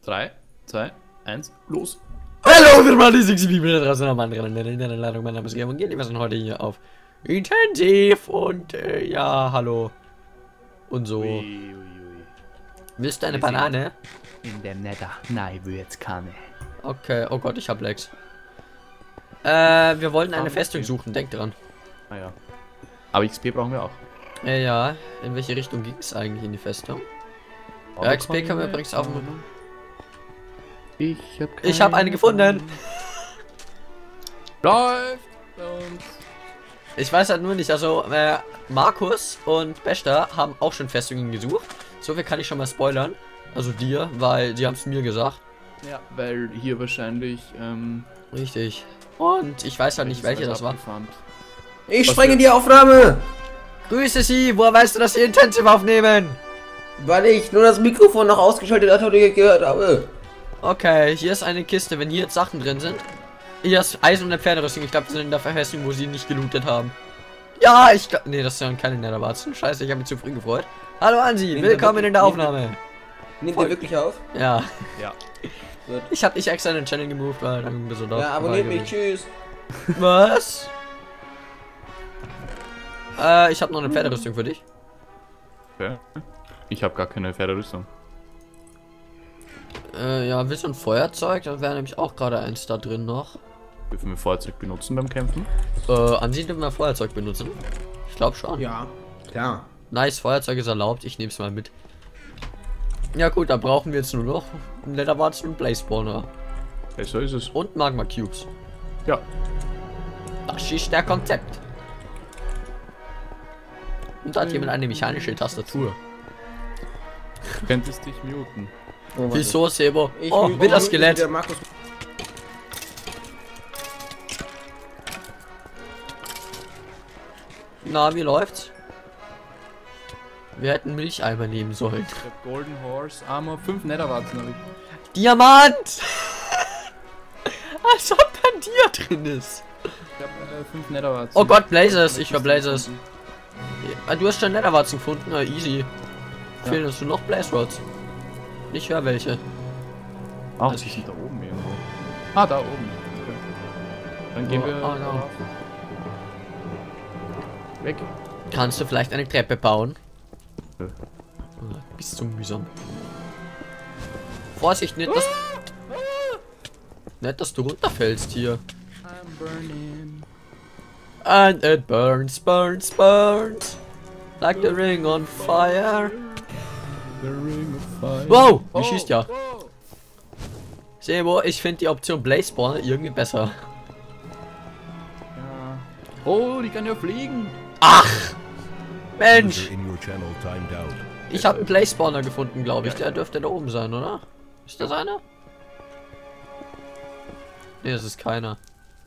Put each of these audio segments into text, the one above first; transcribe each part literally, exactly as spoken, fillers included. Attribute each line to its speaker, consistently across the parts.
Speaker 1: drei, zwei, eins, los.
Speaker 2: Hallo, wir machen die sechs Bibel da draußen am anderen Ende der Ladung. Mein Name ist Gerd und wir sind heute hier auf Intensiv und äh, ja, hallo. Und so.
Speaker 1: Ui, ui, ui.
Speaker 2: Willst du eine
Speaker 1: Wir
Speaker 2: Banane?
Speaker 1: In dem Nether. Nein, will jetzt keine.
Speaker 2: Okay, oh Gott, ich hab Lex. Äh, wir wollten eine Festung suchen, denk dran.
Speaker 1: Ah ja. Aber X P brauchen wir auch.
Speaker 2: Ja, ja. In welche Richtung ging es eigentlich in die Festung? Ja, X P können wir übrigens auch.
Speaker 1: Ich hab,
Speaker 2: Ich habe eine gefunden.
Speaker 1: Läuft bei uns.
Speaker 2: Ich weiß halt nur nicht, also äh, Markus und Bester haben auch schon Festungen gesucht. So viel kann ich schon mal spoilern. Also dir, weil die haben es mir gesagt.
Speaker 1: Ja, weil hier wahrscheinlich ähm,
Speaker 2: Richtig. Und ich weiß halt nicht, welche das war.
Speaker 1: abgefarmt.
Speaker 3: Ich
Speaker 1: Was
Speaker 3: sprenge
Speaker 1: für-
Speaker 3: die Aufnahme,
Speaker 2: Grüße Sie, woher weißt du, dass Sie Intensive aufnehmen?
Speaker 3: weil ich nur das Mikrofon noch ausgeschaltet hatte und ich gehört habe.
Speaker 2: Okay, hier ist eine Kiste, wenn hier jetzt Sachen drin sind. Hier ist Eisen und eine Pferderüstung. Ich glaube, wir sind in der Verfestung, wo sie nicht gelootet haben. Ja, ich glaube. Nee, das sind keine Netherwarzen. Scheiße, ich habe mich zu früh gefreut. Hallo Ansi,
Speaker 3: Nehmen wir
Speaker 2: willkommen
Speaker 3: wirklich-
Speaker 2: in der
Speaker 3: nehmen wir-
Speaker 2: Aufnahme.
Speaker 3: Nehmt
Speaker 2: Voll.
Speaker 3: ihr wirklich auf?
Speaker 2: Ja,
Speaker 1: Ja.
Speaker 3: Gut.
Speaker 2: ich habe dich extra in den Channel gemoved, weil dann bist du doch.
Speaker 3: Ja, abonniert mich, tschüss.
Speaker 2: Was? äh, ich habe noch eine Pferderüstung für dich.
Speaker 1: Okay. Ich habe gar keine Pferderüstung.
Speaker 2: Äh, ja, willst du ein Feuerzeug? Da wäre nämlich auch gerade eins da drin noch.
Speaker 1: Dürfen wir Feuerzeug benutzen beim Kämpfen?
Speaker 2: Äh, Ansi, dürfen wir Feuerzeug benutzen? Ich glaube schon.
Speaker 3: Ja, klar.
Speaker 2: Nice, Feuerzeug ist erlaubt, ich nehme es mal mit. Ja gut, da brauchen wir jetzt nur noch einen Netherwarzen und Blaze Spawner.
Speaker 1: Ja, so ist es.
Speaker 2: Und Magma Cubes.
Speaker 1: Ja.
Speaker 2: Das ist der Konzept. Und da hat jemand eine mechanische Tastatur.
Speaker 1: Du könntest dich muten.
Speaker 3: Oh, warte.
Speaker 2: Wieso, Sebo?
Speaker 3: Ich
Speaker 2: Oh,
Speaker 3: mute-
Speaker 2: wieder
Speaker 3: mute
Speaker 2: Skelett.
Speaker 3: wieder Markus.
Speaker 2: Na, wie läuft's? Wir hätten Milcheimer nehmen sollen.
Speaker 1: Ich hab Golden Horse Armor, fünf Netherwarzen habe ich.
Speaker 2: Diamant! Als ob da ein Dia drin ist.
Speaker 1: Ich hab äh, fünf Netherwarzen.
Speaker 2: Oh Gott, Blazes, ich höre Blazes. Ja, du hast schon Netherwarzen gefunden, na easy.
Speaker 1: Ja.
Speaker 2: Fehlen uns nur noch Blaze Rods. Ich höre welche.
Speaker 1: Ach, die sind da oben irgendwo. Ah, da oben. Okay. Dann gehen
Speaker 2: Oh,
Speaker 1: wir
Speaker 2: ah, no.
Speaker 1: darauf. Weg.
Speaker 2: Kannst du vielleicht eine Treppe bauen?
Speaker 1: Ja.
Speaker 2: Ah, bist so mühsam. Vorsicht, nicht dass, nicht, dass du runterfällst hier.
Speaker 1: I'm burning.
Speaker 2: And it burns, burns, burns. Like the ring on fire.
Speaker 1: The ring of fire.
Speaker 2: Wow, die
Speaker 1: Oh,
Speaker 2: schießt ja.
Speaker 1: oh.
Speaker 2: Sebo, ich finde die Option Blaze Spawner irgendwie besser.
Speaker 1: Ja. Oh, die kann ja fliegen.
Speaker 2: Ach! Mensch!
Speaker 4: In your channel timed out.
Speaker 2: Ich habe einen Blaze Spawner gefunden, glaube ich. Der dürfte da oben sein, oder? Ist das einer? Ne, das ist keiner.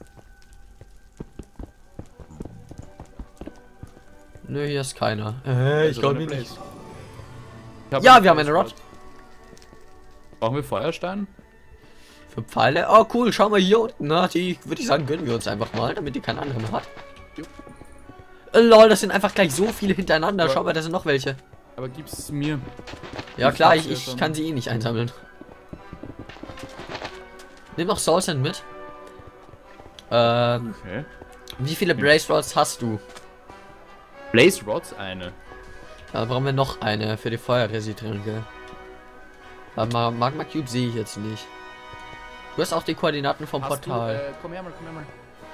Speaker 2: Nö, hier ist keiner. Äh, ich
Speaker 1: Also
Speaker 2: glaube
Speaker 1: eine
Speaker 2: nicht.
Speaker 1: Blaze. Ich hab
Speaker 2: Ja,
Speaker 1: eine
Speaker 2: wir haben eine
Speaker 1: Blaze
Speaker 2: Rod.
Speaker 1: Brauchen wir Feuerstein?
Speaker 2: Für Pfeile? Oh cool, schau mal hier unten. Na, die würde ich sagen, gönnen wir uns einfach mal, damit die kein anderer mehr hat.
Speaker 1: Jo.
Speaker 2: Äh, lol, das sind einfach gleich so viele hintereinander.
Speaker 1: Ja.
Speaker 2: Schau mal, da sind noch welche.
Speaker 1: Aber gib's mir.
Speaker 2: Ja
Speaker 1: Ich
Speaker 2: klar,
Speaker 1: hab's
Speaker 2: ich,
Speaker 1: ja
Speaker 2: ich
Speaker 1: schon.
Speaker 2: kann sie eh nicht einsammeln. Nimm noch Soul Sand mit. Ähm,
Speaker 1: Okay.
Speaker 2: wie viele Blaze Rods hast du?
Speaker 1: Blaze Rods eine.
Speaker 2: Da brauchen wir noch eine für die Feuerresitränke. Aber Magma Cube sehe ich jetzt nicht. Du hast auch die Koordinaten vom
Speaker 1: Hast
Speaker 2: Portal.
Speaker 1: Du, äh, komm her mal, komm her mal.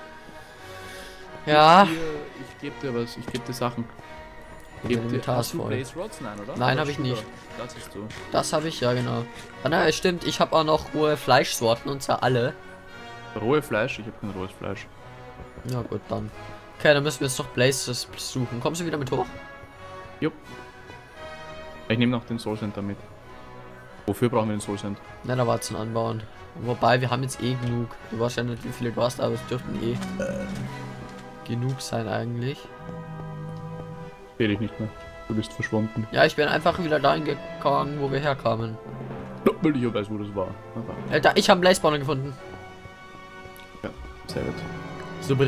Speaker 2: Ja.
Speaker 1: Hier, ich gebe dir was, ich gebe dir Sachen.
Speaker 2: Mein
Speaker 1: Geb dir,
Speaker 2: Inventar
Speaker 1: hast
Speaker 2: ist
Speaker 1: du
Speaker 2: voll.
Speaker 1: Blaze Rods? Nein, oder?
Speaker 2: Nein,
Speaker 1: Oder
Speaker 2: hab ich
Speaker 1: Sugar?
Speaker 2: nicht.
Speaker 1: Das ist du.
Speaker 2: Das habe ich, ja genau. Ah, na, stimmt, ich habe auch noch rohe Fleischsorten und zwar alle.
Speaker 1: Rohe Fleisch? Ich habe kein rohes Fleisch.
Speaker 2: Ja gut, dann. Okay, dann müssen wir jetzt noch Blazes suchen. Kommst du wieder mit hoch?
Speaker 1: Jupp. Ich nehme noch den Soul Sand damit. Wofür brauchen wir den Soul Sand?
Speaker 2: Netherwarzen anbauen. Wobei, wir haben jetzt eh genug. Du weißt ja nicht, wie viele du hast, aber es dürften eh genug sein eigentlich.
Speaker 1: Sehe dich nicht mehr. Du bist verschwunden.
Speaker 2: Ja, ich bin einfach wieder dahin gegangen, wo wir herkamen.
Speaker 1: Ja, weil ich ja weiß, wo das war. Aber,
Speaker 2: Alter, ich habe einen Blaze Spawner gefunden.
Speaker 1: ja, sehr gut.
Speaker 2: Super.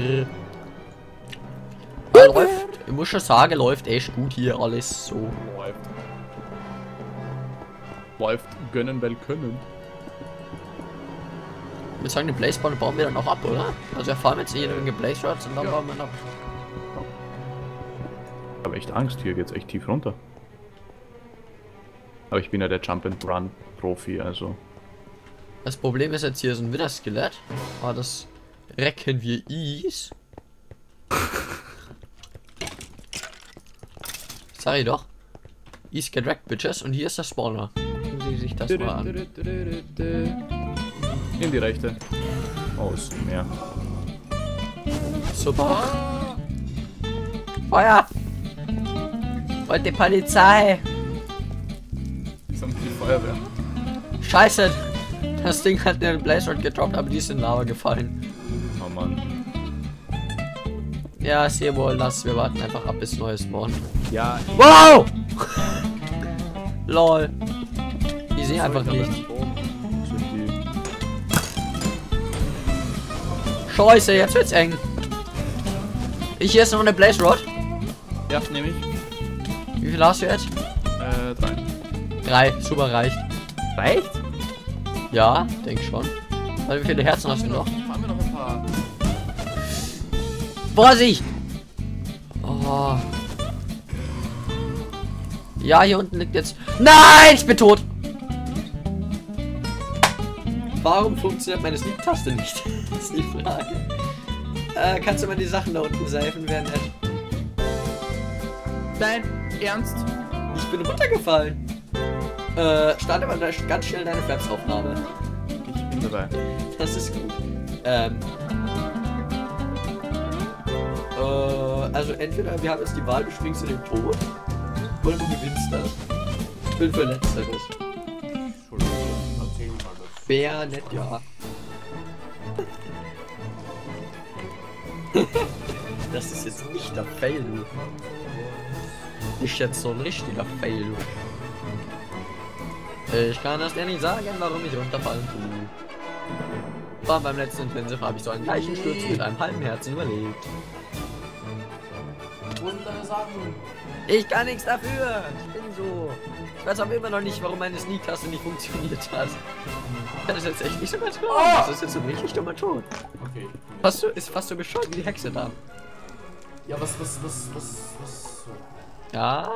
Speaker 2: Ja, läuft. Ich muss schon sagen, läuft echt gut hier alles so.
Speaker 1: Läuft. Läuft gönnen, weil können.
Speaker 2: Ich würde sagen, den Blaze-Spawn bauen wir dann auch ab, oder? Also wir fahren jetzt hier in Blaze Shots und dann
Speaker 1: Ja.
Speaker 2: bauen wir ihn ab.
Speaker 1: Ich habe echt Angst, hier geht's echt tief runter. Aber ich bin ja der Jump and Run Profi, also.
Speaker 2: Das Problem ist jetzt hier so ein Widder-Skelett. Aber das recken wir is. Sag ich doch. Is get wrecked, Bitches. Und hier ist der Spawner. Gucken Sie sich das mal an.
Speaker 1: In die rechte. Oh, ist mehr.
Speaker 2: Super. Feuer! Und die Polizei!
Speaker 1: Samt die Feuerwehr.
Speaker 2: Scheiße! Das Ding hat den Blaze Rod gedroppt, aber die ist in Lava gefallen.
Speaker 1: Oh Mann.
Speaker 2: Ja, ist hier wohl, lass. Wir warten einfach ab, bis neues Spawn.
Speaker 1: Ja,
Speaker 2: Wow! Lol. Die sehen einfach nicht. Scheiße, jetzt wird's eng. Ich hier ist noch eine Blaze Rod.
Speaker 1: Ja, nehme ich.
Speaker 2: Wie viel hast du jetzt?
Speaker 1: Äh, drei.
Speaker 2: Drei, super reicht.
Speaker 1: Reicht?
Speaker 2: Ja, denk schon. Warte, wie viele Herzen hast du noch?
Speaker 1: Haben wir noch ein paar.
Speaker 2: Vorsicht! Oh. Ja, hier unten liegt jetzt. Nein, ich bin tot! Warum funktioniert meine Sneak-Taste nicht? Das ist die Frage. Äh, kannst du mal die Sachen da unten seifen, wäre nett.
Speaker 1: Nein, ernst?
Speaker 2: Ich bin runtergefallen. Äh, starte mal ganz schnell deine Flaps-Aufnahme.
Speaker 1: Ich bin dabei.
Speaker 2: Das ist gut. Ähm. Äh, also entweder wir haben jetzt die Wahl, du springst in den Tod, oder du gewinnst das. Ich bin für Letzteres. Wäre nett, ja. Das ist jetzt nicht der Fail, du. Das ist jetzt so ein richtiger Fail, du. Ich kann das dir nicht sagen, warum ich runterfallen tue. War beim letzten Intensive habe ich so einen gleichen Sturz mit einem halben Herzen überlebt.
Speaker 3: Wo sind deine Sachen?
Speaker 2: Ich kann nichts dafür. Ich bin so. Ich weiß aber immer noch nicht, warum meine Sneak-Taste nicht funktioniert hat. Das ist jetzt echt nicht so ganz klar.
Speaker 3: Oh!
Speaker 2: Das ist jetzt so ein richtig dummer Tod.
Speaker 3: Okay.
Speaker 2: Fast so, ist fast so bescheuert wie die Hexe da.
Speaker 3: Ja, was, was, was, was, was.
Speaker 2: Ja.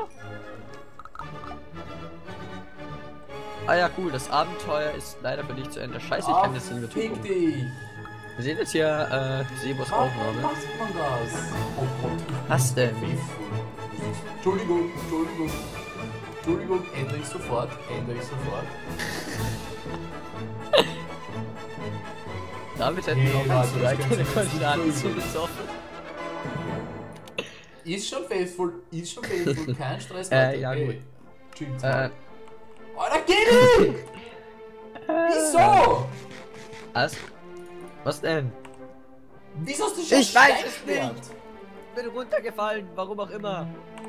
Speaker 2: Ah ja, cool. Das Abenteuer ist leider für dich zu Ende. Scheiße, ich kann das nicht mehr
Speaker 3: Fick
Speaker 2: tun.
Speaker 3: dich!
Speaker 2: Wir sehen jetzt hier äh, Sebos
Speaker 3: Warum
Speaker 2: Aufnahme.
Speaker 3: macht man das? Oh Gott.
Speaker 2: Was denn?
Speaker 3: Entschuldigung, Entschuldigung. Entschuldigung, ändere ich sofort. Ändere ich sofort.
Speaker 2: Damit hätten wir
Speaker 3: Nee,
Speaker 2: noch
Speaker 3: warte,
Speaker 2: ganz
Speaker 3: das
Speaker 2: keine
Speaker 3: kannst du
Speaker 2: Koordinaten
Speaker 3: nicht
Speaker 2: zu
Speaker 3: tun.
Speaker 2: besoffen.
Speaker 3: Ist schon faithful, ist schon faithful, kein Stress,
Speaker 2: Äh,
Speaker 3: Leute.
Speaker 2: ja,
Speaker 3: Ey,
Speaker 2: gut.
Speaker 3: chillt's
Speaker 2: Äh,
Speaker 3: mal. Alter, geh nicht! Wieso?
Speaker 2: Was? Was denn?
Speaker 3: Wieso hast du schon
Speaker 2: Ich weiß
Speaker 3: Stein
Speaker 2: es
Speaker 3: gesperrt?
Speaker 2: nicht. Ich bin runtergefallen, warum auch immer.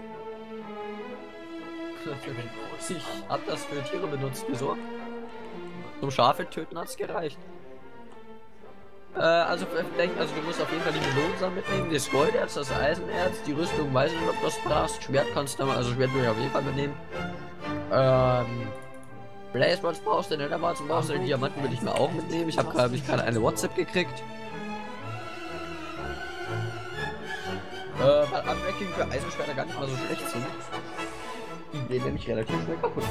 Speaker 2: Ich hab das für Tiere benutzt, wieso? Zum Schafe töten hat's gereicht. Äh, also vielleicht, also du musst auf jeden Fall die Melonensamen mitnehmen, das Golderz, das Eisenerz, die Rüstung, weiß ich nicht, ob du das brauchst. Schwert kannst du mal, also Schwert würde ich auf jeden Fall mitnehmen. Ähm, Blaze Rods brauchst du, Netherwarzen brauchst du, den Diamanten würde ich mir auch mitnehmen. Ich habe gerade, ich gerade eine WhatsApp gekriegt. Äh, weil Unwracking für Eisenschwerter gar nicht mal so schlecht sind. Die gehen nämlich relativ schnell kaputt.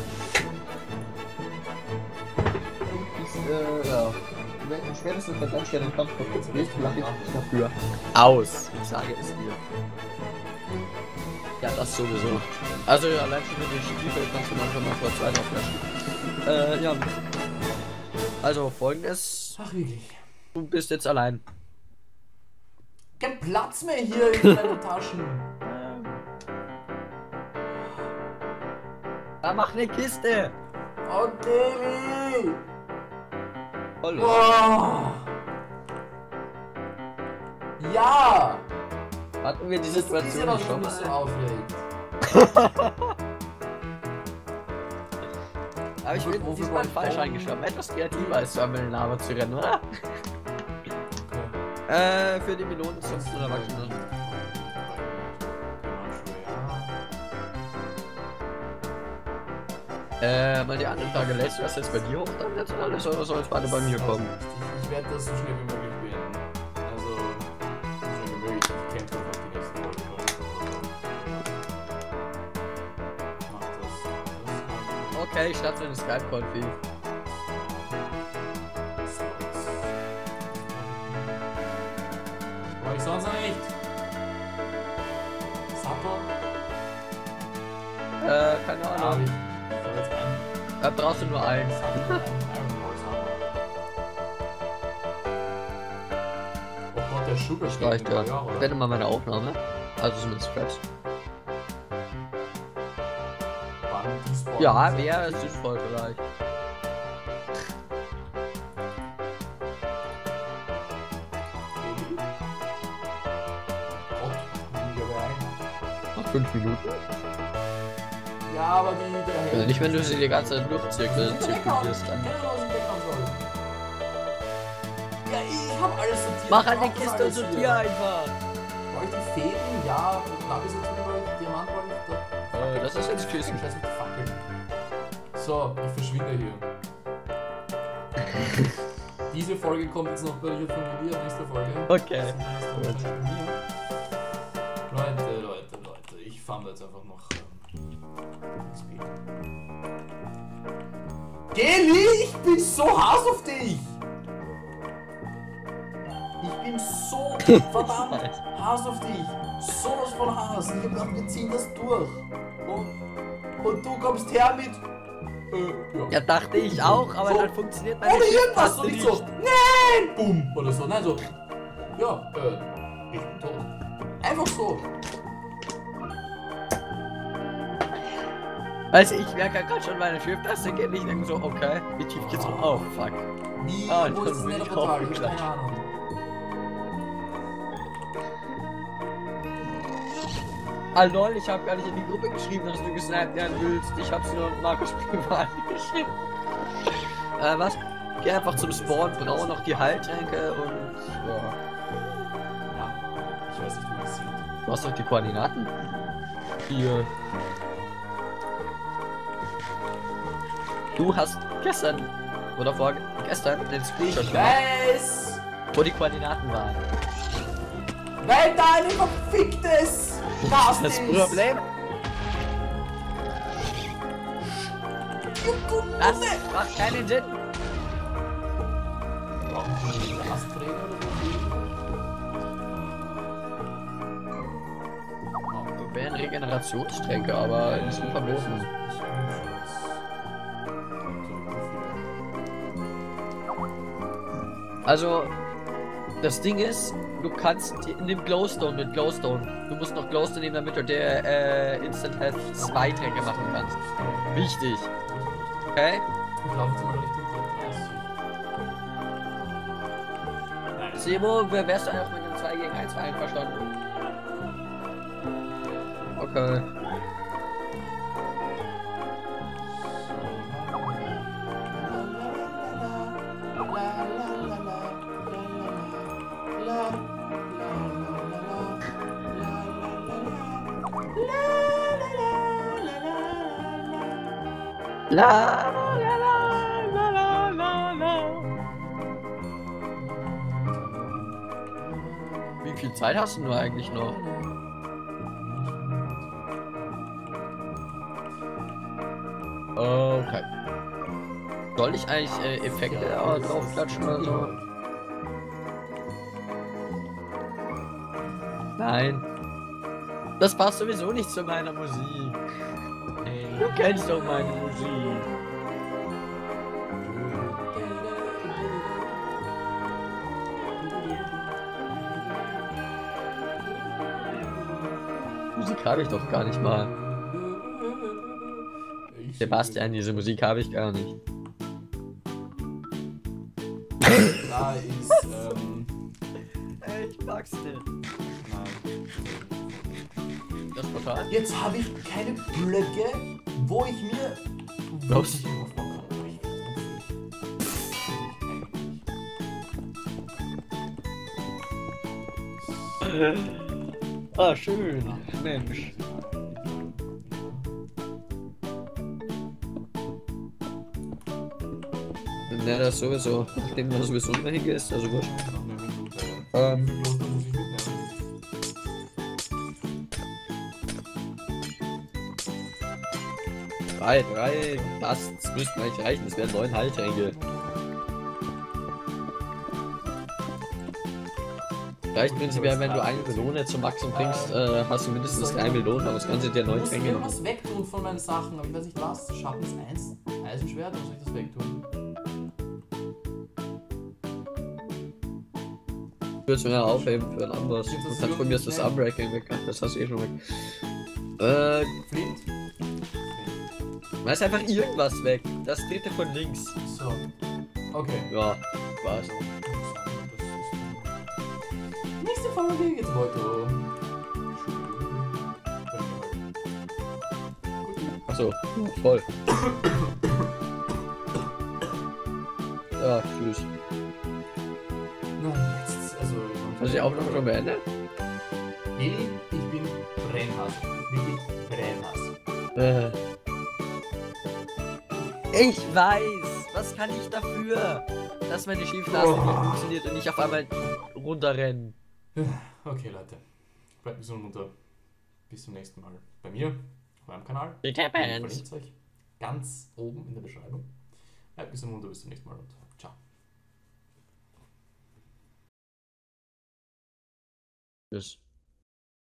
Speaker 2: Ist, äh, ja. Wenn spätestens bei ganz schweren Kampf kaputt ist, lache ich nicht dafür aus. Ich sage es dir. Ja, das sowieso. Also, ja, allein schon mit den Stiefel kannst du manchmal mal kurz weiter flashen. Äh, ja. Also, folgendes.
Speaker 3: Ach, wirklich.
Speaker 2: Du bist jetzt allein.
Speaker 3: Kein Platz mehr hier in deinen Taschen.
Speaker 2: Da mach eine Kiste!
Speaker 3: Okay.
Speaker 2: Voll.
Speaker 3: Oh. Ja!
Speaker 2: Hatten wir die
Speaker 3: Das ist ja
Speaker 2: Situation
Speaker 3: noch
Speaker 2: nicht schon
Speaker 3: nicht so
Speaker 2: mal?
Speaker 3: aufregt.
Speaker 2: Aber ich bin diesmal falsch eingeschoben. Etwas kreativer als zu einmal in den Lava zu rennen, oder? Äh, für die Melonen zum Erwachsenen. Äh, mal die andere Frage, lädst du das jetzt bei dir hoch dann jetzt alles oder soll es beide bei mir kommen?
Speaker 3: Ich, ich werde das so schnell wie möglich beenden. Also, so schnell wie möglich. Ich kämpfe auf die nächste Folge kommen. Mach das. das
Speaker 2: Okay, ich starte eine Skype-Konfi.
Speaker 3: War ich sonst noch nicht? Supper?
Speaker 2: Äh, keine
Speaker 3: Ah,
Speaker 2: Ahnung.
Speaker 3: ich. Ich hab jetzt einen.
Speaker 2: Da brauchst du nur eins.
Speaker 3: Supper, einen Iron Ball Supper. Oh Gott, der Sugar
Speaker 2: Das reicht ja. Ich
Speaker 3: oder?
Speaker 2: werde mal meine Aufnahme. Also so mit Scraps. Ja, wäre sinnvoll vielleicht. Noch fünf Minuten.
Speaker 3: Ja, aber die der
Speaker 2: Also nicht, wenn du sie die ganze Zeit durchzirkelst,
Speaker 3: dann.
Speaker 2: dann.
Speaker 3: Ja, ich hab alles sortiert.
Speaker 2: Mach
Speaker 3: Ich
Speaker 2: eine
Speaker 3: hab das
Speaker 2: Kiste und
Speaker 3: alles hier.
Speaker 2: sortier einfach.
Speaker 3: Brauche ich die Fäden? Ja, Lagersortier brauche ich, Diamant brauche ich. Da.
Speaker 2: Äh, das ist jetzt Kissen.
Speaker 3: Scheiß mit Fackeln. So, ich verschwinde hier. Diese Folge kommt jetzt noch bei der Familie, nächste Folge.
Speaker 2: Okay.
Speaker 3: Das ist bei mir. Leute, Leute, Leute, ich fand jetzt einfach noch. Ähm, X P. Geli, ich bin so Hass auf dich! Ich bin so verdammt Hass auf dich! Sowas von Hass! Ich hab gedacht, wir ziehen das durch! Und, und du kommst her mit. Äh, ja.
Speaker 2: Ja, dachte ich auch, aber
Speaker 3: So.
Speaker 2: dann funktioniert meine
Speaker 3: Ohne irgendwas, so
Speaker 2: Shift-Taste
Speaker 3: nicht so. Nein! Bumm! Oder so. Nein, so. Ja, äh, ich bin tot. Einfach so.
Speaker 2: Also ich merke ja gerade schon meine Shift-Taste geht nicht. Ich denke so, okay, wie tief geht's noch? Oh, fuck.
Speaker 3: Wie?
Speaker 2: Ah,
Speaker 3: Wo
Speaker 2: dann
Speaker 3: ist das
Speaker 2: bin ich
Speaker 3: Netherportal? Ich hab
Speaker 2: hochgeklatscht.
Speaker 3: keine Ahnung.
Speaker 2: Ah lol, ich habe gar nicht in die Gruppe geschrieben, dass du gesnappt werden willst. Ich hab's nur Markus privat geschrieben. Äh, was? Geh einfach zum Spawn, brauche noch die Heiltränke und. Ja.
Speaker 3: Ja, ich weiß nicht, wo das sind.
Speaker 2: Du hast doch die Koordinaten. Hier. Du hast gestern oder vorgestern den Screenshot gemacht,
Speaker 3: Weiß!
Speaker 2: wo die Koordinaten waren.
Speaker 3: Nein, nein, ein verficktes! Das,
Speaker 2: Das
Speaker 3: ist
Speaker 2: Problem? Das macht keinen Sinn.
Speaker 3: Brauchen wir einen Gasträger oder so?
Speaker 2: Oh, wären Regenerationstränke, aber die sind verboten. Also, das Ding ist, du kannst nimm Glowstone mit Glowstone. Du musst noch Glowstone nehmen, damit du der äh, Instant Health zwei Tränke machen kannst. Wichtig. Okay?
Speaker 3: Ich laufe jetzt mal Richtung dreißig. Nein,
Speaker 2: Sebo, wer wärst du einfach mit dem zwei gegen eins einverstanden? Okay. La la la la la la la. Wie viel Zeit hast du nur eigentlich noch? Okay. Soll ich eigentlich äh, Effekte äh, draufklatschen oder so? Nein. Das passt sowieso nicht zu meiner Musik. Du kennst doch meine Musik. Musik habe ich doch gar nicht mal. Sebastian, diese Musik habe ich gar nicht.
Speaker 3: Da ist, ähm.
Speaker 2: Ich mag's nicht.
Speaker 3: Nein.
Speaker 2: Das Portal?
Speaker 3: Jetzt habe ich keine Blöcke, wo ich mir.
Speaker 2: Was?
Speaker 3: Ich mir aufbauen kann.
Speaker 2: Ah, schön. Mensch. Ne, das sowieso. Nachdem du sowieso immer hingehst, also wurscht.
Speaker 1: Nach einer Minute.
Speaker 2: Ähm,
Speaker 3: Wie viel Kloster muss ich mitnehmen?
Speaker 2: drei, drei, das müsste eigentlich reichen, das wären neun Heiltränke. Reicht prinzipiell, wenn du eine Melone zum Maximum bringst, äh, hast du mindestens drei Melonen, aber das Ganze dir neun
Speaker 3: Ich muss
Speaker 2: Tränke.
Speaker 3: irgendwas wegtun von meinen Sachen, aber ich weiß nicht was. Schattens eins, Eisenschwert, oder soll ich das wegtun?
Speaker 2: Ich würde es mir ja aufheben für ein anderes. Du kannst von mir aus das Unbreaking weg, das hast du eh schon weg. Äh,
Speaker 3: Flint?
Speaker 2: weiß einfach irgendwas weg. Das dritte von links.
Speaker 3: So. Okay.
Speaker 2: Ja, was?
Speaker 3: Nächste Folge geht's weiter.
Speaker 2: Achso, voll. Ja, tschüss.
Speaker 3: Na, jetzt, also.
Speaker 2: Hast du die Aufnahme schon beendet?
Speaker 3: Eli, ich bin Brennhass. Wirklich Brennhass.
Speaker 2: Äh. Ich weiß! Was kann ich dafür? Dass meine Schieflasse nicht funktioniert und ich auf einmal runterrennen.
Speaker 3: Okay, Leute. Bleibt gesund munter. Bis zum nächsten Mal. Bei mir, auf meinem Kanal.
Speaker 2: Die
Speaker 3: Ich
Speaker 2: Tappens.
Speaker 3: verlinke euch ganz oben in der Beschreibung. Bleibt gesund munter. Bis zum nächsten Mal und ciao.
Speaker 2: Tschüss.